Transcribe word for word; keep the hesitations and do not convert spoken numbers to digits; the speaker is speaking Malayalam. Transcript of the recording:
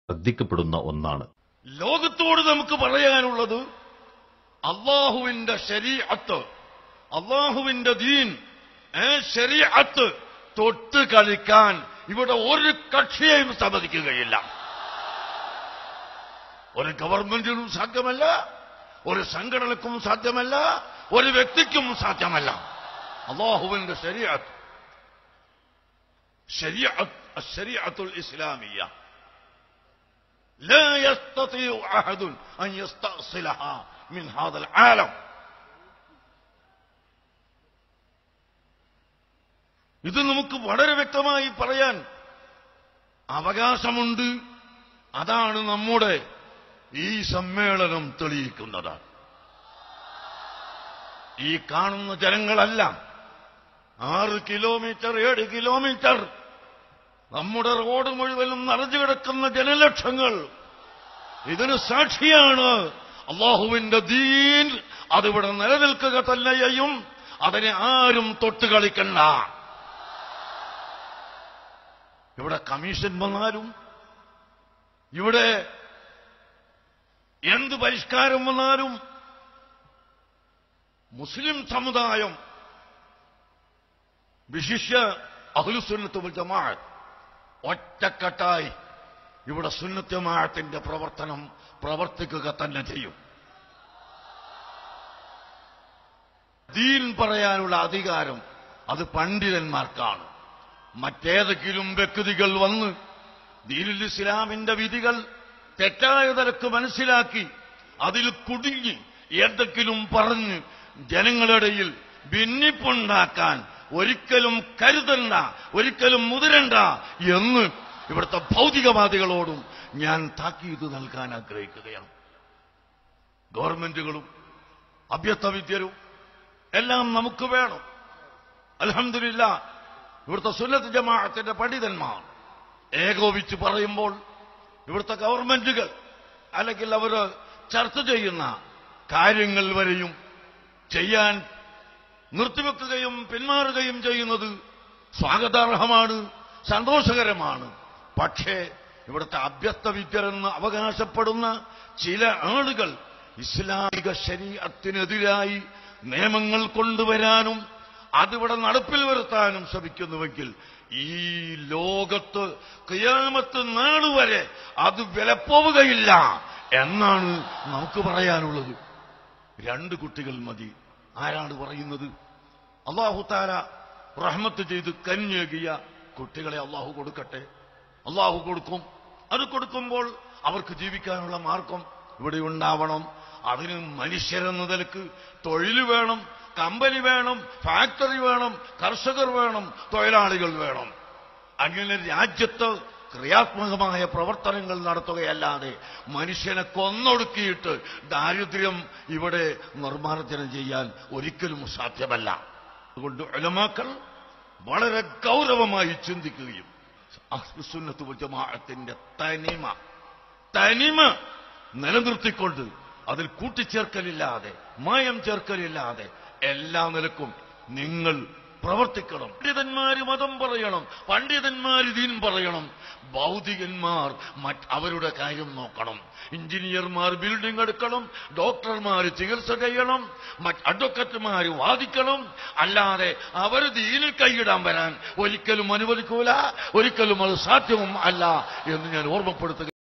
ശ്രദ്ധിക്കപ്പെടുന്ന ഒന്നാണ്. ലോകത്തോട് നമുക്ക് പറയാനുള്ളത് അള്ളാഹുവിന്റെ ശരീഅത്ത്, അള്ളാഹുവിന്റെ ദീൻ, ശരീഅത്ത് തൊട്ട് കളിക്കാൻ ഇവിടെ ഒരു കക്ഷിയെയും സമ്മതിക്കുകയില്ല. ഒരു ഗവൺമെന്റിനും സാധ്യമല്ല, ഒരു സംഘടനക്കും സാധ്യമല്ല, ഒരു വ്യക്തിക്കും സാധ്യമല്ല. അള്ളാഹുവിന്റെ ശരീഅത്ത്, ശരീഅത്ത് അശ്ശരീഅത്തുൽ ഇസ്ലാമിയ്യ لا يستطيع أحد أن يستأصلها من هذا العالم. ഇത് നമുക്ക് വളരെ വ്യക്തമായി പറയാൻ അവകാശമുണ്ട്. അതാണ് നമ്മുടെ ഈ സമ്മേളനം തെളിയിക്കുന്നത്. ഈ കാണുന്ന ജനങ്ങളല്ല, ആറ് കിലോമീറ്റർ ഏഴ് കിലോമീറ്റർ നമ്മുടെ റോഡ് മുഴുവനും നിറഞ്ഞു കിടക്കുന്ന ജനലക്ഷങ്ങൾ ഇതിന് സാക്ഷിയാണ്. അള്ളാഹുവിന്റെ ദീൻ അതിവിടെ നിലനിൽക്കുക തന്നെ ചെയ്യും. അതിനെ ആരും തൊട്ട് കളിക്കണ്ട. ഇവിടെ കമ്മീഷൻ വന്നാലും, ഇവിടെ എന്ത് പരിഷ്കാരം വന്നാലും മുസ്ലിം സമുദായം, വിശിഷ്യ അഹ്ലുസുന്നത്ത് വൽ ജമാഅത്ത് ഒറ്റക്കെട്ടായി ഇവിടെ സുന്നത്ത് ജമാഅത്തിന്റെ പ്രവർത്തനം പ്രവർത്തിക്കുക തന്നെ ചെയ്യും. ദീൻ പറയാനുള്ള അധികാരം അത് പണ്ഡിതന്മാർക്കാണ്. മറ്റേതെങ്കിലും വ്യക്തികൾ വന്ന് ദീനുൽ ഇസ്ലാമിന്റെ വിധികൾ തെറ്റായ നിലക്ക് മനസ്സിലാക്കി അതിൽ കുടുങ്ങി എന്തെങ്കിലും പറഞ്ഞ് ജനങ്ങളിടയിൽ ഭിന്നിപ്പുണ്ടാക്കാൻ ഒരിക്കലും കരുതണ്ട, ഒരിക്കലും മുതിരണ്ട എന്ന് ഇവിടുത്തെ ഭൗതികവാദികളോടും ഞാൻ താക്കീത് നൽകാൻ ആഗ്രഹിക്കുകയാണ്. ഗവൺമെന്റുകളും അഭ്യസ്തവിദ്യരും എല്ലാം നമുക്ക് വേണം. അൽഹംദുലില്ലാ ഇവിടുത്തെ സുന്നത്ത് ജമാഅത്തിന്റെ പണ്ഡിതന്മാർ ഏകോപിച്ച് പറയുമ്പോൾ ഇവിടുത്തെ ഗവൺമെന്റുകൾ അല്ലെങ്കിൽ അവർ ചർച്ച ചെയ്യുന്ന കാര്യങ്ങൾ വരെയും ചെയ്യാൻ നിർത്തിവെക്കുകയും പിന്മാറുകയും ചെയ്യുന്നത് സ്വാഗതാർഹമാണ്, സന്തോഷകരമാണ്. പക്ഷേ ഇവിടുത്തെ അഭ്യസ്തവിദ്യരെന്ന് അവകാശപ്പെടുന്ന ചില ആളുകൾ ഇസ്ലാമിക ശരീഅത്തിനെതിരായി നിയമങ്ങൾ കൊണ്ടുവരാനും അതിവിടെ നടപ്പിൽ വരുത്താനും ശ്രമിക്കുന്നുവെങ്കിൽ ഈ ലോകത്ത് ഖിയാമത്ത് നാളുവരെ അത് വിലപ്പോവുകയില്ല എന്നാണ് നമുക്ക് പറയാനുള്ളത്. രണ്ട് കുട്ടികൾ മതി. ആരാണ് പറയുന്നത്? അല്ലാഹു തആല റഹ്മത്ത് ചെയ്ത് കനിഞ്ഞേകിയ കുട്ടികളെ അല്ലാഹു കൊടുക്കട്ടെ. അല്ലാഹു കൊടുക്കും. അത് കൊടുക്കുമ്പോൾ അവർക്ക് ജീവിക്കാനുള്ള മാർഗം ഇവിടെ ഉണ്ടാവണം. അതിന് മനുഷ്യരെന്ന നിലക്ക് തൊഴിൽ വേണം, കമ്പനി വേണം, ഫാക്ടറി വേണം, കർഷകർ വേണം, തൊഴിലാളികൾ വേണം. അങ്ങനെ രാജ്യത്ത് ക്രിയാത്മകമായ പ്രവർത്തനങ്ങൾ നടത്തുകയല്ലാതെ മനുഷ്യനെ കൊന്നൊടുക്കിയിട്ട് ദാരിദ്ര്യം ഇവിടെ നിർമ്മാർജ്ജനം ചെയ്യാൻ ഒരിക്കലും സാധ്യമല്ല. അതുകൊണ്ട് ഉലമാക്കൾ വളരെ ഗൗരവമായി ചിന്തിക്കുകയും അഹ്ലുസുന്നത്ത് വൽ ജമാഅത്തിന്റെ തനിമ തനിമ നിലനിർത്തിക്കൊണ്ട് അതിൽ കൂട്ടിച്ചേർക്കലില്ലാതെ മായം ചേർക്കലില്ലാതെ എല്ലാ നിലക്കും നിങ്ങൾ പ്രവർത്തിക്കണം. പണ്ഡിതന്മാര് മതം പറയണം, പണ്ഡിതന്മാര് ദീൻ പറയണം, ഭൗതികന്മാർ മറ്റ് അവരുടെ കാര്യം നോക്കണം. എഞ്ചിനീയർമാർ ബിൽഡിംഗ് എടുക്കണം, ഡോക്ടർമാർ ചികിത്സ ചെയ്യണം, മറ്റ് അഡ്വക്കറ്റുമാർ വാദിക്കണം. അല്ലാതെ അവർ ദീനിൽ കൈയിടാൻ വരാൻ ഒരിക്കലും അനുവദിക്കൂല, ഒരിക്കലും അത് സാധ്യവും അല്ല എന്ന് ഞാൻ ഓർമ്മപ്പെടുത്തുക.